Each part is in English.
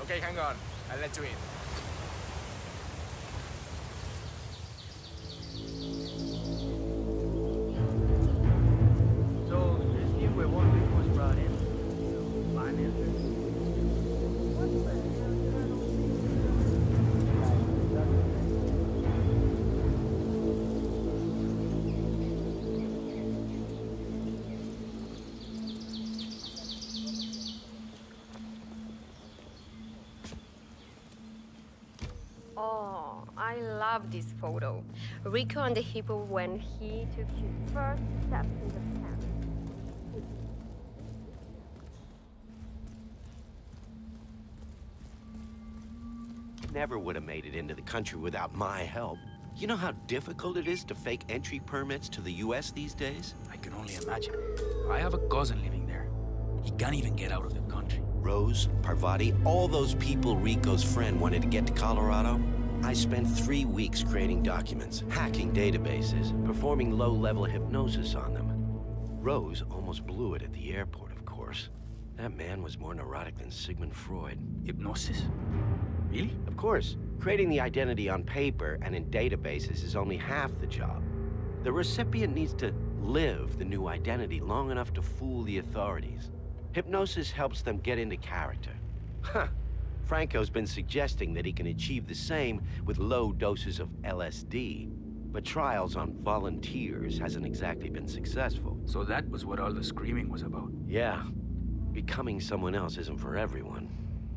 Okay, hang on. I'll let you in. So, this team where 1 week was brought in. So, Vanisher. What the hell did I don't Oh, I love this photo. Rico on the hippo when he took his first steps in the camp. Never would have made it into the country without my help. You know how difficult it is to fake entry permits to the US these days? I can only imagine. I have a cousin living there. He can't even get out of the country. Rose, Parvati, all those people Rico's friend wanted to get to Colorado. I spent 3 weeks creating documents, hacking databases, performing low-level hypnosis on them. Rose almost blew it at the airport, of course. That man was more neurotic than Sigmund Freud. Hypnosis? Really? Of course. Creating the identity on paper and in databases is only half the job. The recipient needs to live the new identity long enough to fool the authorities. Hypnosis helps them get into character. Huh. Franco's been suggesting that he can achieve the same with low doses of LSD, but trials on volunteers hasn't exactly been successful. So that was what all the screaming was about? Yeah. Becoming someone else isn't for everyone.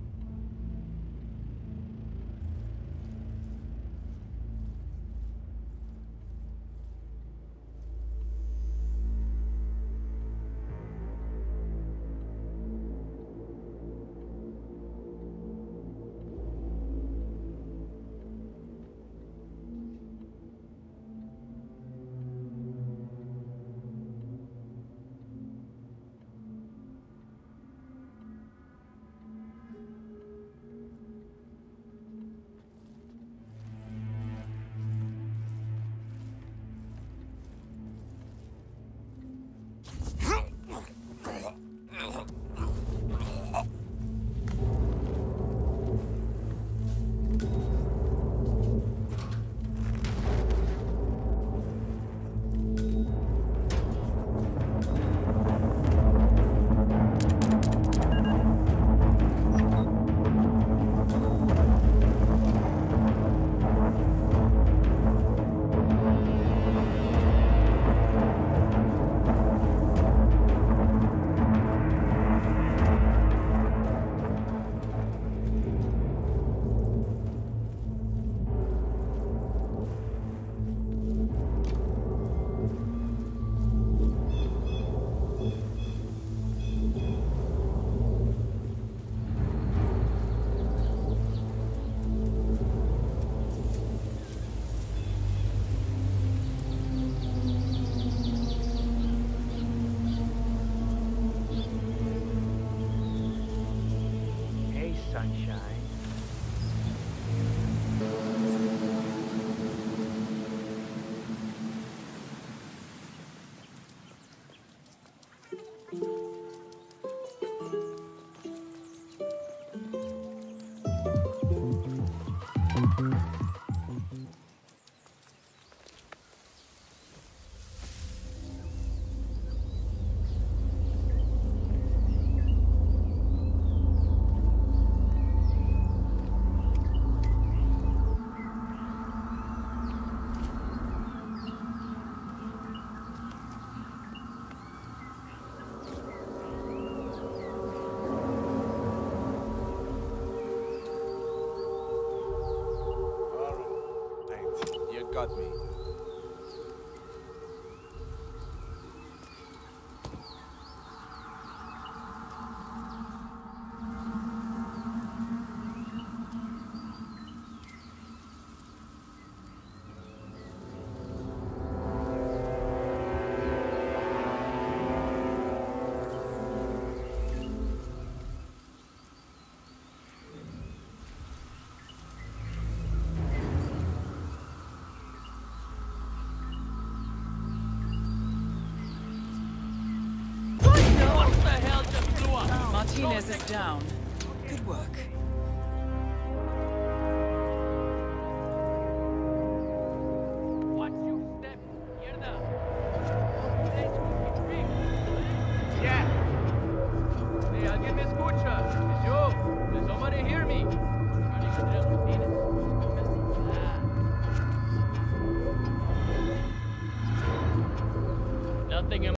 sunshine. Got me. Martinez is down. Good work. Hey, alguien me escucha. Es yo. Does somebody hear me? Andrea Martinez. Nothing